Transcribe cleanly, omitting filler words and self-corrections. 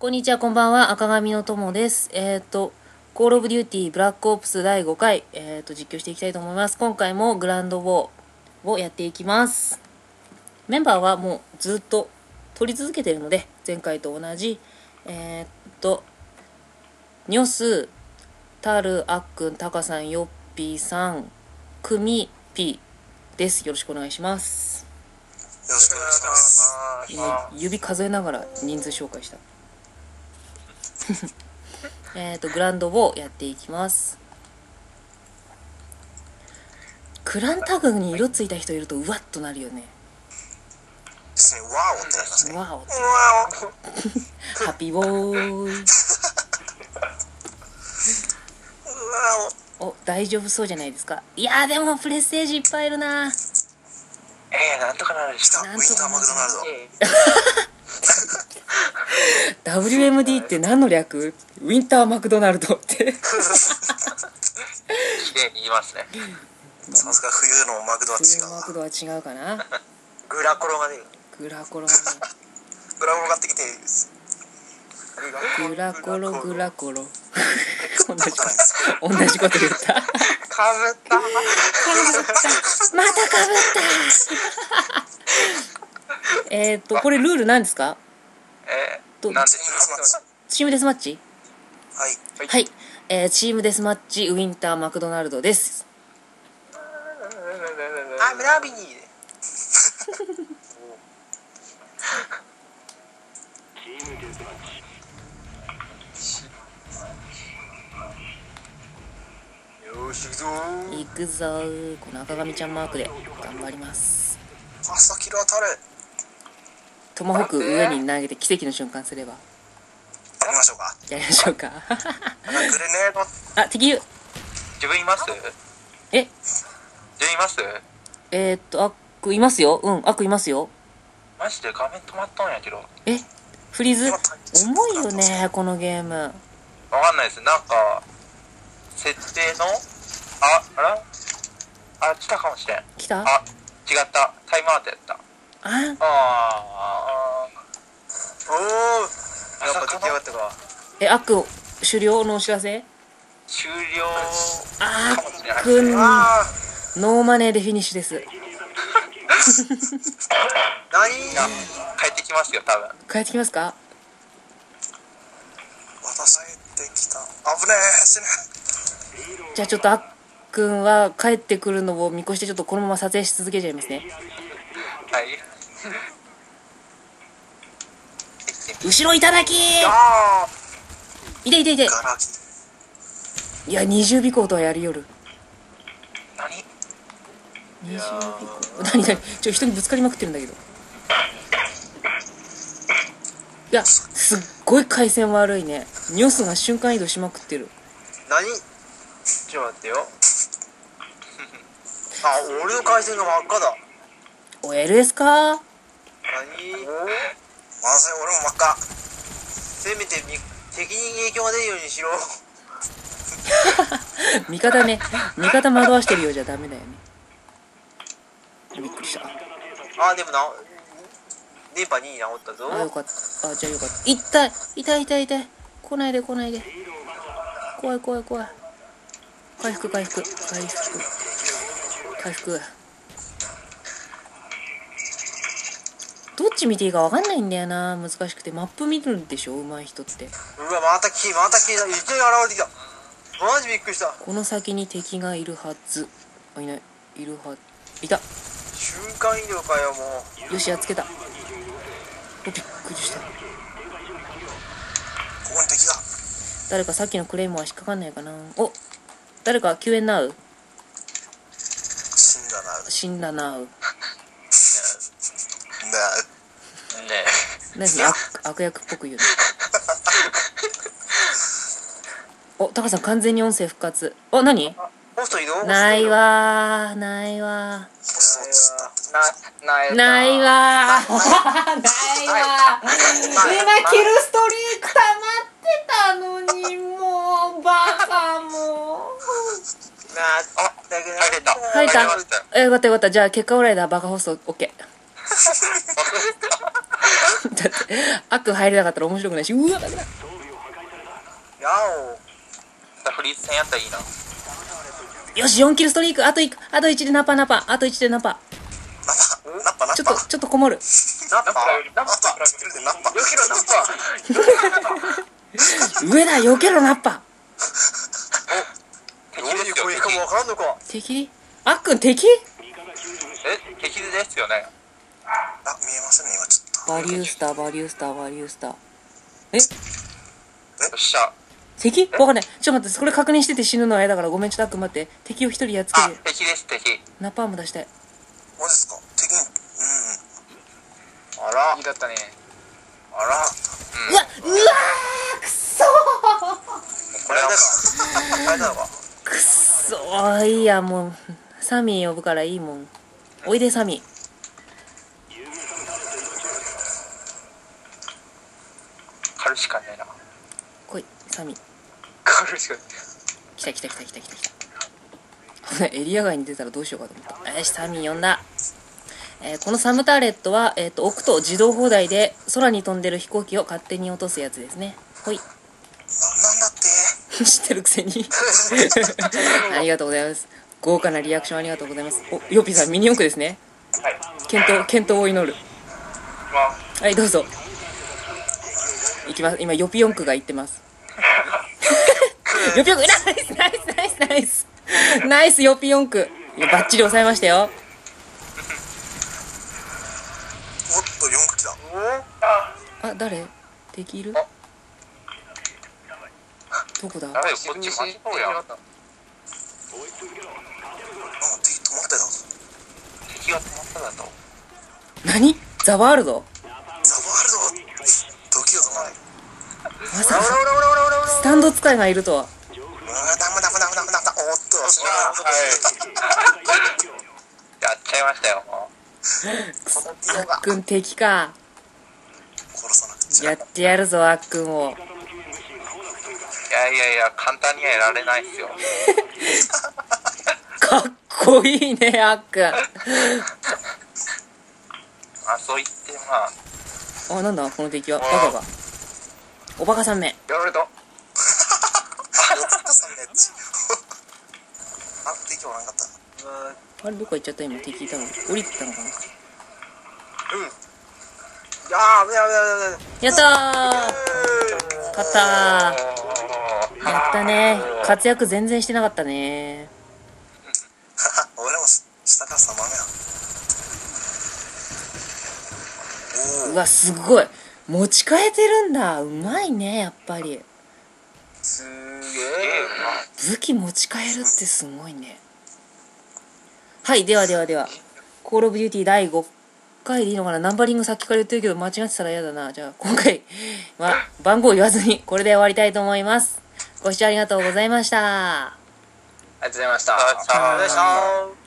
こんにちは、こんばんは。赤髪の友です。コールオブデューティーブラックオプス第5回、実況していきたいと思います。今回もグランドウォーをやっていきます。メンバーはもうずっと取り続けているので、前回と同じ、ニョス、タル、あっくん、タカさん、ヨッピーさん、クミ、ピーです。よろしくお願いします。 よろしくお願いします。 今、指数えながら人数紹介した。グランドをやっていきます。クランタグに色ついた人いるとうわっとなるよね。 ですね、ワオってなりますね。 わおワハッピーボーイ。 オ。 お、大丈夫そうじゃないですか。いやーでもプレステージいっぱいいるな。 なんとかなるでした。ウィンターマクドナルド。 WMD って何の略？ウィンターマクドナルドって。 綺麗に言いますね。 さすが冬のマクドは違うわ。 マクドは違うかな。 グラコロが出る。 グラコロがね。 グラコロ買ってきていいです。 グラコログラコロ。同じじゃないですか。 同じこと言った。 かぶったまたかぶった。これルール何ですか？ なんでしチームデスマッチ？ はい。 はい、チームデスマッチウィンターマクドナルドです。 あ、ラビニーで。 よーし、行くぞー。 行くぞー。この赤髪ちゃんマークで頑張ります。 朝キル当たる。 トマホーク上に投げて奇跡の瞬間すればやりましょうか。 やりましょうか。 グレネード。 あ、敵いる。 自分います？ え、 自分います？ アックいますよ。アックいますよ。 マジで画面止まったんやけど。わえ、フリーズ重いよねこのゲーム。 かんないです。なんか、設定の、あら来たかもしれん。 来た？ 違った。タイムアウトやった。 あ、 おー。やっぱ出来上がったか。 アック終了のお知らせ？ 終了あかもしれない。 ーくんあノーマネーでフィニッシュです。 ー。何帰ってきますよ、多分。 帰ってきますか？ 渡されてきた。危ねえ。死ね。 じゃあちょっとあっくんは帰ってくるのを見越してちょっとこのまま撮影し続けちゃいますね。 はい。 後ろいただきー。 あいていていて。 ー。ガラキ。 いや20尾行とはやりよる。 何？ 20尾行。何人にぶつかりまくってるんだけど。いやすっごい回線悪いね。ニョスが瞬間移動しまくってる。 何？ちょっと待ってよ。あ、俺の回線が真っ赤だ。 お LS か？ 何？まずい、俺も真っ赤。せめて敵に影響が出るようにしろ。 味方ね。味方惑わしてるようじゃダメだよね。びっくりした。 でも電波2に治ったぞ。 あ、よかった。あ、じゃあよかった。痛い。来ないで。怖い。回復。どっち見ていいか分かんないんだよな。難しくて。マップ見るんでしょ、上手い人って。 うわ、また消えた。一緒に現れてきた。マジびっくりした。 この先に敵がいるはず。あ、いない。いた。 瞬間移動かよ、もう。 よし、やっつけた。びっくりした。 ここに敵が。 誰かさっきのクレイモア引っかかんないかな。お、誰か救援なう。死んだなう。 ね何悪役っぽく言うの。お、タカさん完全に音声復活。お、何？ ホスト移動？ ないわー。 ないわ。 今キルストリーク溜まってたのに、もうバカもう。入った。よかった。じゃあ結果オーライだ。バカホストオッケー。 だってあっくん入れなかったら面白くないし。うわだやフリーズ戦やったらいいな。 よし4キルストリーク。あと1でナパ。あと1でナパ。 おナッパナッパちょっとこもる。 ナッパナッパナッパよけろナッパ。 上だ避けろナッパ。 敵ですよ。 こういうかもわからんのか。 敵あっくん敵敵ですよね。 あ、見えませんね今ちょっと。 バリュースター。えよっしゃ。 敵わかんない。ちょっと待って、これ確認してて死ぬのは嫌だからごめん、ちょっとあっくん待って。敵を一人やっつけあ、 て。 敵です敵。 ナパーム出したい。 マジですか。敵にあら。 いいだったね。 あら。 うわくっそこれはあれだわ。 くっそー。いいや、もうサミー呼ぶからいいもん。おいでサミー。 狩るしかねえな。 来いサミー。 狩るしかね来た。危ない。エリア外に出たらどうしようかと思った。よし、サミー呼んだ。このサムターレットは、置くと自動放題で空に飛んでる飛行機を勝手に落とすやつですね。ほい。 なんだって知ってるくせにありがとうございます。豪華なリアクションありがとうございます。お、ヨッピーさんミニ四駆ですね。 はい。 健闘を祈る。はいどうぞ。行きます。今ヨピ四駆が行ってますヨピ四駆ナイスヨピ四駆。今バッチリ抑えましたよ。 おっと4機だ。 あ、誰敵いる。どこだ。 やばいよ、こっち巻きそうやん。 敵止まってた。 敵が止まっただと。 何ザワールド。 ザワールド時が止まる。 まさかスタンド使いがいるとは。 ダメおっとはい。やっちゃいましたよ、もう。 あっくん敵か。 殺さなくちゃ。 やってやるぞあっくんを。 いや、簡単にはやられないっすよ。 かっこいいねあっくん。 あ、そう言って、 あ、なんだこの敵は。バカがおバカさんめ。 やられた。 あ、敵おらんかった。 あれどこ行っちゃった。今敵いたの降りてたのかな。やったー勝ったー。やったね。活躍全然してなかったね。 俺も下から3番目や。 うわすごい持ち替えてるんだ。うまいねやっぱり。 すげえ。 武器持ち替えるってすごいね。はい、ではコールオブデューティー第5回でいいのかな。ナンバリングさっきから言ってるけど間違ってたら嫌だな。じゃあ今回は番号言わずにこれで終わりたいと思います。ご視聴ありがとうございました。 ありがとうございました。 ありがとうございました。